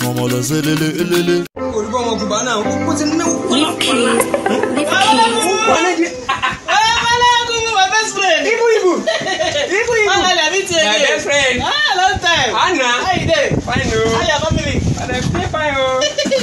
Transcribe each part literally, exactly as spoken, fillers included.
Ọmọ lọ sí lele lele. Olùkọ́ ọmọ Kùbá náà ó ti ní òkú. My best friend. Ibu Ibu. Ibu Ibu. My best friend. Ah, long time. Anna. How you doing? Fine o. How your family? They stay fine o.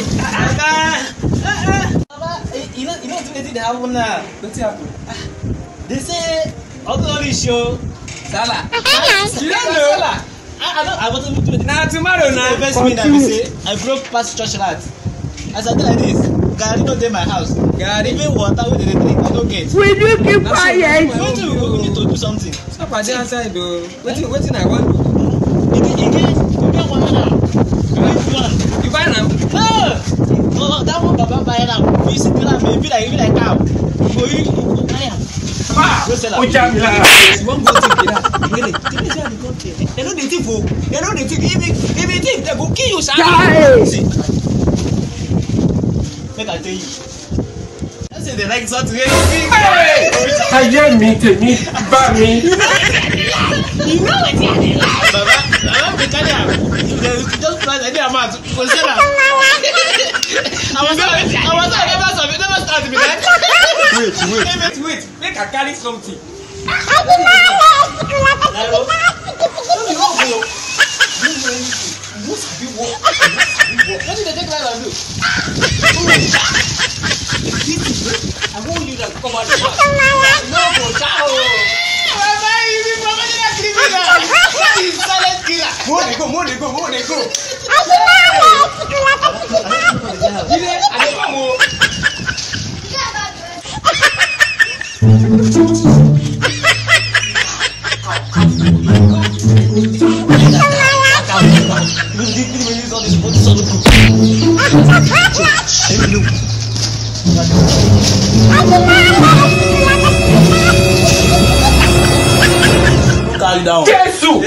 Baba, you know, you know wetin dey happen now. Wetin happen? They say Ogunori show. Salah. You don't know? Salah. I I don't I wasn't to it. Na tomorrow na. The best me that we say I broke past church rat. As I tell like this, Gary no dey my house. Gary. Even water wey dey drink, I no get. Will you keep quiet? Wetin we go need to do something. Stop at the outside o. Wetin wetin I wan do? Again, again, you get one now. Which one? You buy am? No! Oh, that one Baba buy now. You see the lamb, it be like, it be like cow. For you, you buy am. Ah! Go sell am. Oja mi la. You wan go thief be that? Really? The place where they go thief. They no dey thief o. They no dey thief. If you, if you thief, they go kill you, sir. See. Make I tell you. That's say they like something wey you think. Ayé mi tèmi bá mi. You know wetin I dey like. Baba, Baba be carry am. If they just price any amount, you go sell am. I was I was I never stop, never start be that. Wait, wait, wait, wait. Make I carry something. Hello. No be work o. You sabi work. What did they take like and do? I wan use am come out the house. No go chow. Baba, you be professional criminal. What is silent killer? More dey go, more dey go, more dey go. Jide, I dey come o. Carry down. Jésù.